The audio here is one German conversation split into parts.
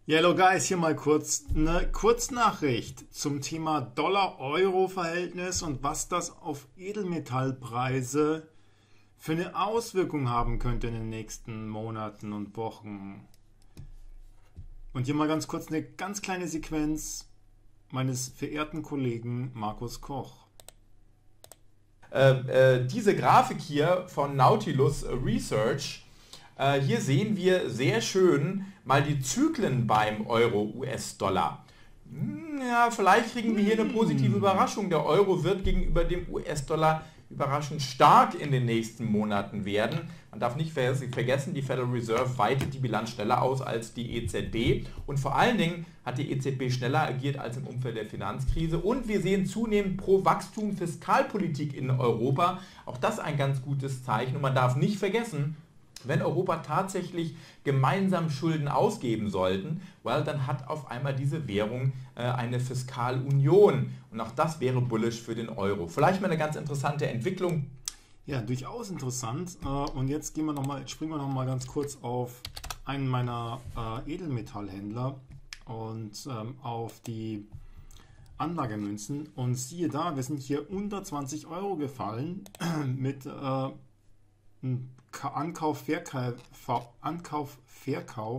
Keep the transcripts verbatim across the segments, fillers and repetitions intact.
Ja, Hello Guys, hier mal kurz eine Kurznachricht zum Thema Dollar-Euro-Verhältnis und was das auf Edelmetallpreise für eine Auswirkung haben könnte in den nächsten Monaten und Wochen. Und hier mal ganz kurz eine ganz kleine Sequenz meines verehrten Kollegen Markus Koch. Äh, äh, diese Grafik hier von Nautilus Research, äh, hier sehen wir sehr schön mal die Zyklen beim Euro-U S-Dollar. Hm, ja, vielleicht kriegen wir hier eine positive Überraschung. Der Euro wird gegenüber dem U S-Dollar überraschend stark in den nächsten Monaten werden. Man darf nicht vergessen, die Federal Reserve weitet die Bilanz schneller aus als die E Z B und vor allen Dingen hat die E Z B schneller agiert als im Umfeld der Finanzkrise und wir sehen zunehmend pro Wachstum Fiskalpolitik in Europa. Auch das ein ganz gutes Zeichen und man darf nicht vergessen, wenn Europa tatsächlich gemeinsam Schulden ausgeben sollten, well, dann hat auf einmal diese Währung äh, eine Fiskalunion. Und auch das wäre bullish für den Euro. Vielleicht mal eine ganz interessante Entwicklung. Ja, durchaus interessant. Äh, und jetzt gehen wir noch mal, springen wir noch mal ganz kurz auf einen meiner äh, Edelmetallhändler und ähm, auf die Anlagemünzen. Und siehe da, wir sind hier unter zwanzig Euro gefallen mit äh, Ankauf, Verkauf, Ankauf, Verkauf,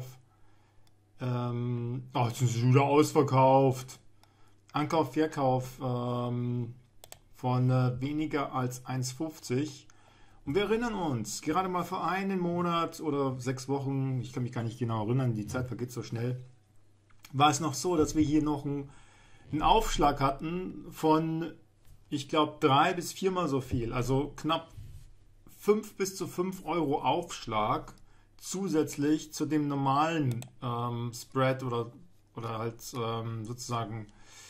ähm, oh, jetzt ist es wieder ausverkauft. Ankauf, Verkauf ähm, von äh, weniger als eins fünfzig. Und wir erinnern uns, gerade mal vor einem Monat oder sechs Wochen, ich kann mich gar nicht genau erinnern, die Zeit vergeht so schnell, war es noch so, dass wir hier noch einen, einen Aufschlag hatten von, ich glaube, drei bis viermal so viel, also knapp fünf bis zu fünf Euro Aufschlag zusätzlich zu dem normalen ähm, Spread oder, oder halt ähm, sozusagen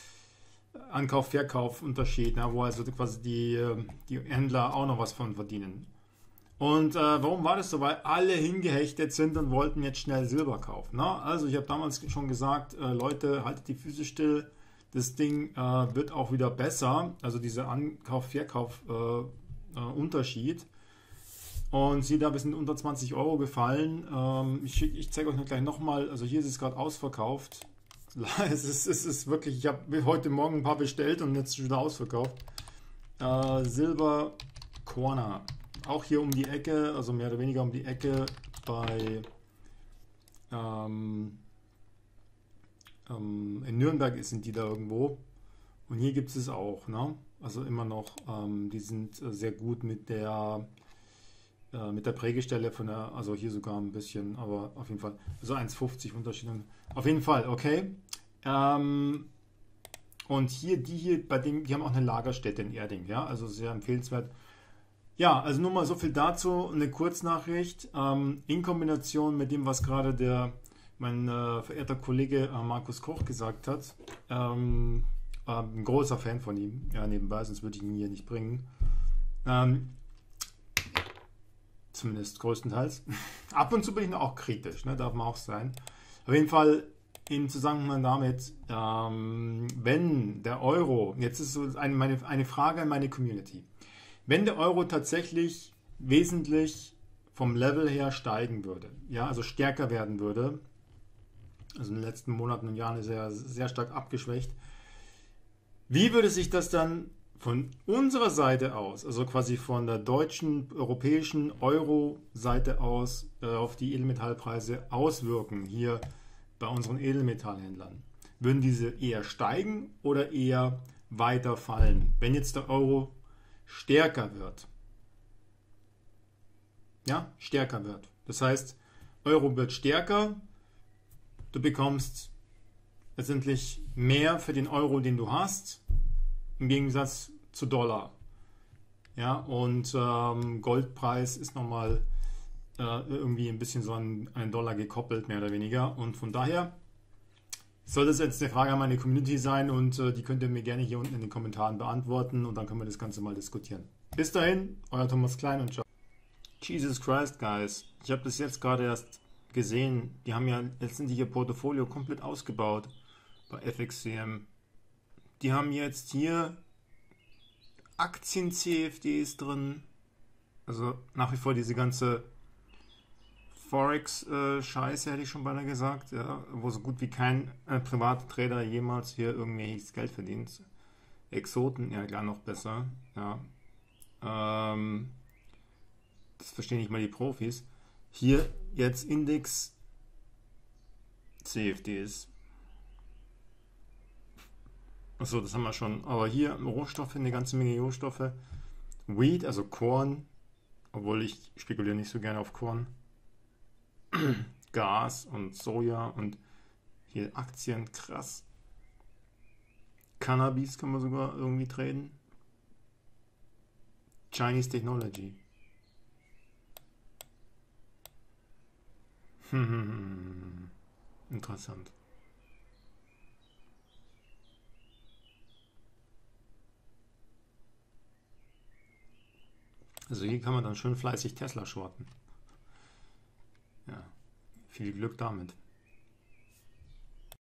Ankauf-Verkauf-Unterschied, ne, wo also quasi die, die Händler auch noch was von verdienen. Und äh, warum war das so? Weil alle hingehechtet sind und wollten jetzt schnell Silber kaufen. Ne? Also ich habe damals schon gesagt, äh, Leute, haltet die Füße still, das Ding äh, wird auch wieder besser, also dieser Ankauf-Verkauf-Unterschied. Äh, Und siehe da, wir sind unter zwanzig Euro gefallen. Ähm, ich ich zeige euch noch gleich nochmal. Also hier ist es gerade ausverkauft. Es ist, es ist wirklich, ich habe heute Morgen ein paar bestellt und jetzt wieder ausverkauft. Äh, Silber Corner. Auch hier um die Ecke, also mehr oder weniger um die Ecke bei ähm, ähm, in Nürnberg sind die da irgendwo. Und hier gibt es es auch. Ne? Also immer noch, ähm, die sind äh, sehr gut mit der mit der Prägestelle von der, also hier sogar ein bisschen, aber auf jeden Fall, also eins fünfzig Unterschied. Auf jeden Fall, okay. Ähm, und hier, die hier, bei dem, die haben auch eine Lagerstätte in Erding, ja, also sehr empfehlenswert. Ja, also nur mal so viel dazu, eine Kurznachricht, ähm, in Kombination mit dem, was gerade der, mein äh, verehrter Kollege äh, Markus Koch gesagt hat. Ähm, äh, ein großer Fan von ihm, ja, nebenbei, sonst würde ich ihn hier nicht bringen. Ähm, Zumindest größtenteils. Ab und zu bin ich noch auch kritisch, ne? Darf man auch sein. Auf jeden Fall im Zusammenhang damit, ähm, wenn der Euro, jetzt ist so eine, meine, eine Frage an meine Community, wenn der Euro tatsächlich wesentlich vom Level her steigen würde, ja, also stärker werden würde, also in den letzten Monaten und Jahren ist er sehr stark abgeschwächt, wie würde sich das dann von unserer Seite aus, also quasi von der deutschen, europäischen Euro-Seite aus äh, auf die Edelmetallpreise auswirken, hier bei unseren Edelmetallhändlern? Würden diese eher steigen oder eher weiter fallen, wenn jetzt der Euro stärker wird? Ja, stärker wird. Das heißt, Euro wird stärker, du bekommst letztendlich mehr für den Euro, den du hast, im Gegensatz zu Dollar. Ja, und ähm, Goldpreis ist nochmal äh, irgendwie ein bisschen so an einen Dollar gekoppelt, mehr oder weniger. Und von daher soll das jetzt eine Frage an meine Community sein und äh, die könnt ihr mir gerne hier unten in den Kommentaren beantworten und dann können wir das Ganze mal diskutieren. Bis dahin, euer Thomas Klein und ciao. Jesus Christ, guys. Ich habe das jetzt gerade erst gesehen. Die haben ja letztendlich ihr Portfolio komplett ausgebaut bei F X C M. Die haben jetzt hier Aktien-C F Ds drin. Also nach wie vor diese ganze Forex-Scheiße, hätte ich schon beinahe gesagt, ja, wo so gut wie kein äh, privater Trader jemals hier irgendwie Geld verdient. Exoten, ja klar, noch besser. Ja. Ähm, das verstehen nicht mal die Profis. Hier jetzt Index C F Ds. Achso, das haben wir schon. Aber hier Rohstoffe, eine ganze Menge Rohstoffe. Wheat, also Korn, obwohl ich spekuliere nicht so gerne auf Korn. Gas und Soja und hier Aktien, krass. Cannabis kann man sogar irgendwie traden. Chinese Technology. Hm, interessant. Also hier kann man dann schön fleißig Tesla shorten. Ja, viel Glück damit.